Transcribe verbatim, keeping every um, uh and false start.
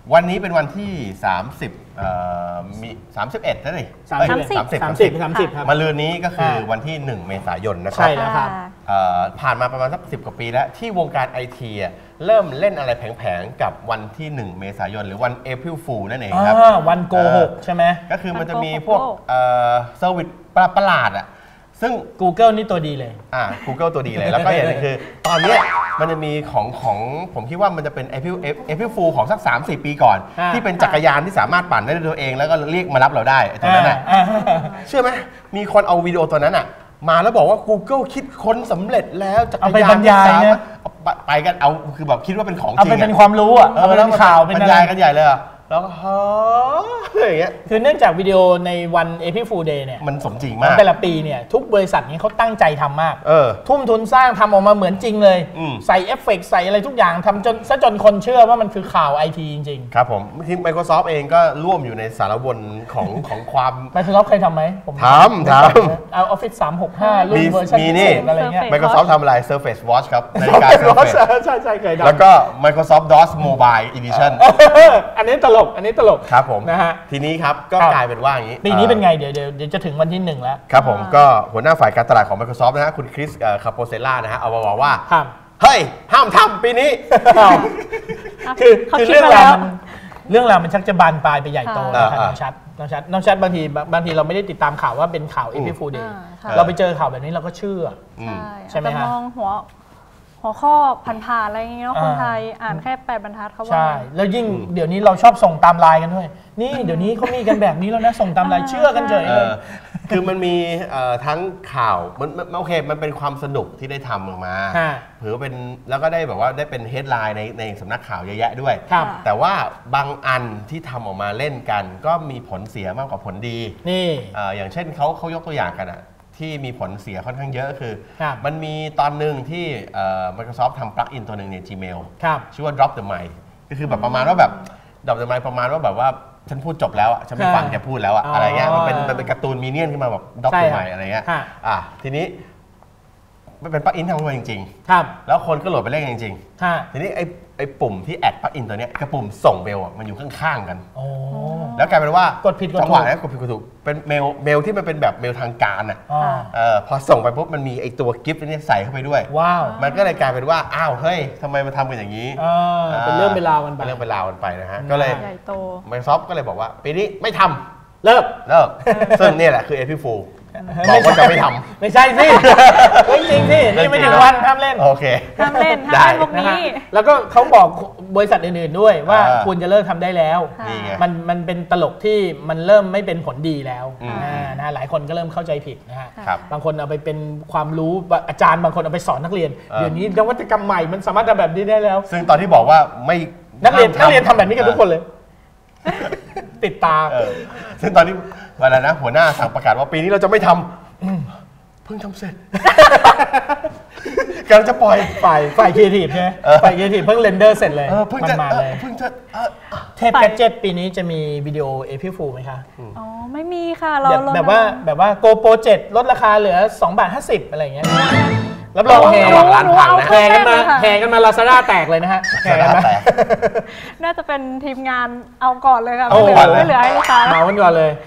วันนี้เป็นวันที่สามสิบเอ่อมีสามสิบเอ็ดนะนี่สามสิบสามสิบสามสิบสามสิบครับมะรืนนี้ก็คือวันที่หนึ่งเมษายนนะครับใช่แล้วครับเอ่อผ่านมาประมาณสักสิบกว่าปีแล้วที่วงการไอทีเริ่มเล่นอะไรแผงๆกับวันที่หนึ่งเมษายนหรือวัน April Fool นั่นเองครับอ่าวันโกหกใช่ไหมก็คือมันจะมีพวกเอ่อเซอร์วิสประหลาดอ่ะซึ่ง Google นี่ตัวดีเลยอ่า Google ตัวดีเลย แล้วก็อย่างหนึงคือ ตอนเนี้ยมันจะมีของของผมคิดว่ามันจะเป็น April April Fool ของสัก สามสี่ ปีก่อนอ่าที่เป็นจักรยานที่สามารถปั่นได้ด้วยตัวเองแล้วก็เรียกมารับเราได้ไอ้ตัวนั้นน่ะอ่าเชื่อไหมมีคนเอาวิดีโอตัวนั้นอ่ะมาแล้วบอกว่า Google คิดค้นสำเร็จแล้วจักรเอาไปยาบรนรยายที่สามารนะถเอาไปไปกันเอาคือแบบคิดว่าเป็นของจเอาริงไปอะเป็นความรู้อ่ะเอเอาอไปแล้เป็วนข่าวเป็บนรอะรไรยายกันใหญ่เลยอะแล้วก็ฮะอย่างเงี้ยคือเนื่องจากวิดีโอในวัน April Fool Day เนี่ยมันสมจริงมากแต่ละปีเนี่ยทุกบริษัทนี้เขาตั้งใจทำมากเออทุ่มทุนสร้างทำออกมาเหมือนจริงเลยอืมใส่เอฟเฟกต์ใส่อะไรทุกอย่างทำจนซะจนคนเชื่อว่ามันคือข่าวไอทีจริงครับผมที่ Microsoft เองก็ร่วมอยู่ในสารวนของของความๆ Microsoft เคยทำไหมผมทำทำเอา Office สามหกห้ารุ่นมีเวอร์ชันมีพินี่เศษอะไรเงี้ย Microsoft ทำอะไร Surface Watch ครับนาฬิกา Surface Surface ใช่ใช่เคยทำแล้วก็ Microsoft ดอส Mobile Edition อันนี้ตลกอันนี้ตลกครับผมนะฮะทีนี้ครับก็ครับกลายเป็นว่าอย่างนี้ปีนี้เป็นไงเดี๋ยวเดี๋ยวเดี๋ยวจะถึงวันที่หนึ่งแล้วครับผมก็หัวหน้าฝ่ายการตลาดของ Microsoft นะฮะคุณคริสคาโปเซล่านะฮะเอามาบอกว่าครับเฮ้ย ห้ามทำปีนี้คือเขาคือคิดเรื่องมาแล้ราววมันเรื่องราวมันชักจะบานปลายไปใหญ่โตค่ะนะครับน้องชัดน้องชัดน้องชัดบางทีบางทีเราไม่ได้ติดตามข่าวว่าเป็นข่าว April Fool Day อ่าค่ะเราไปเจอข่าวแบบนี้เราก็เชื่ออืมใช่ใช่ไหมอาจจะฮะมองหัวหัวข้อผ่านๆอะไรอย่างเงี้ยเนาะอ่าคนไทยอ่านแค่แปดบรรทัดเขาว่าใช่ แล้วยิ่งเดี๋ยวนี้เราชอบส่งตามไลน์กันด้วย นี่เดี๋ยวนี้เขามีกันแบบนี้แล้วนะ ส่งตามไลน์เชื่อกันเฉยเอเลยอคือมันมีเอ่อทั้งข่าวมันมันโอเคมันเป็นความสนุกที่ได้ทำออกมาฮะถือว่าเป็นแล้วก็ได้แบบว่าได้เป็นเฮดไลน์ในในสำนักข่าวเยอะแยะด้วยครับแต่ว่าบางอันที่ทำออกมาเล่นกัน ก็มีผลเสียมากกว่าผลดีนี่เอ่ออย่างเช่นเขาเขายกตัวอย่างกันอะที่มีผลเสียค่อนข้างเยอะคือครับมันมีตอนหนึ่งที่เอ่อ Microsoft ทำปลั๊กอินตัวหนึ่งใน Gmail ครับชื่อว่า drop the mic ก็คือแบบประมาณว่าแบบ drop the mic ประมาณว่าแบบว่าฉันพูดจบแล้วอะฉันไม่ฟังแกพูดแล้วอะอ๋อออะไรเงี้ยมันเป็นมันเป็นการ์ตูนมีเนียนขึ้นมาแบบ drop ใช่ the ครับ mic อะไรเงี้ยฮะอ่ะทีนี้มันเป็นปลั๊กอินทำขึ้นมาจริงครับๆ แล้วคนก็โหลดไปเล่นกันจริงฮะๆทีนี้ไอ้ไอ้ปุ่มที่แอดปลั๊กอินตัวเนี้ยกับปุ่มส่งเมลอะมันอยู่ข้างๆกันโอ้แล้วกลายเป็นว่ากดผิดกดถูกจังหวะนั้นกดผิดกดถูกเป็นเมลเมลที่มันเป็นแบบเมลทางการอ่ะอ่าเออพอส่งไปปุ๊บมันมีไอตัวกิฟต์นี่ใส่เข้าไปด้วยว้าวมันก็เลยกลายเป็นว่าอ้าวเฮ้ยทำไมมาทำกันอย่างนี้อ่าเป็นเรื่องเป็นราวกันไปเป็นเรื่องเป็นราวกันไปนะฮะก็เลยใหญ่โต Microsoft ก็เลยบอกว่าปีนี้ไม่ทำเลิกเลิกซึ่งเนี่ยแหละคือ April Fool บอกว่าจะไม่ทำไม่ใช่สิไม่จริงสินี่ไม่ถึงวันห้ามเล่นโอเคห้ามเล่นได้ห้ามเล่นพวกนะฮะนี้แล้วก็เขาบอกบริษัทอื่นๆด้วยว่าอ่าคุณจะเลิกทำได้แล้วค่ะนี่ไงมันมันเป็นตลกที่มันเริ่มไม่เป็นผลดีแล้วอืมอ่านะหลายคนก็เริ่มเข้าใจผิดนะฮะครับบางคนเอาไปเป็นความรู้อาจารย์บางคนเอาไปสอนนักเรียนเออเดี๋ยวนี้นวัตกรรมใหม่มันสามารถทำแบบนี้ได้แล้วซึ่งตอนที่บอกว่าไม่นักเรียนห้ามนักเรียนทำแบบนี้กันทุกคนเลย ติดตาเออซึ่งตอนนี้เวลานะหัวหน้าสั่งประกาศว่าปีนี้เราจะไม่ทำเพิ่งทำเสร็จ กำลังจะปล่อยฝ่ายฝ่ายครีเอทีฟใช่ไหมเออฝ่ายครีเอทีฟเพิ่งเรนเดอร์เสร็จเลยเออเพิ่งมันจะมาเอเลอย เพิ่งจะเออเทปแกดเจ็ตปีนี้จะมีวิดีโอ April Fool ไหมคะอ๋อ ไม่มีค่ะ เราแบบเรแบบว่าแบบว่า GoPro เจ็ดลดราคาเหลือสองบาทห้าสิบอะไรอย่างเงี้ยรับรองแห่ระหว่างร้านพังนะแห่กันมาแห่กันมาลาซาด้าแตกเลยนะฮะแห่กันมาแตกน่าจะเป็นทีมงานเอาก่อนเลยค่ะเอาไม่เหลืก่ออนเลยไม่เหลือให้ลูกค้าเหมากันก่อนเลย